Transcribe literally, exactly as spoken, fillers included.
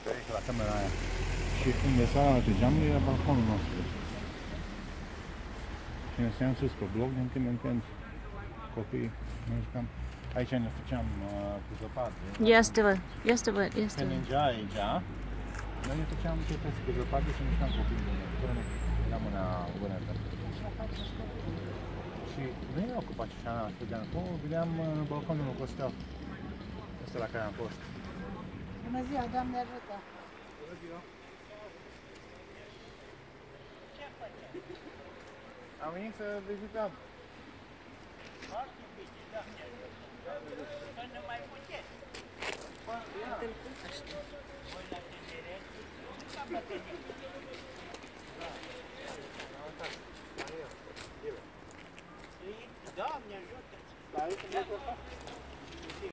pe aici, la camera aia. Și unde s-a arată geamul era balconul nostru. Și ne stăteam sus pe bloc, din când în când copiii ne jucam. Aici ne făceam uh, cu zăpadă. Este, bă, este, bă, este. Când ningea aici, noi ne făceam cetăți cu zăpadă și ne jucam copiii de noi. Până era mâna vânătă. Și nu era ocupat și așa, stăteam acolo, vedeam balconul lui Costel. Ăsta la care am fost. Bună ziua, Doamne ajută! Bună ziua! Ce faceți? Am venit să vizităm. Foarte bine, Doamne ajută! Până mai puteți! Uite-l cum așa. Voi la tineret, nu cam la tineret. Doamne ajută! Dar aici nu e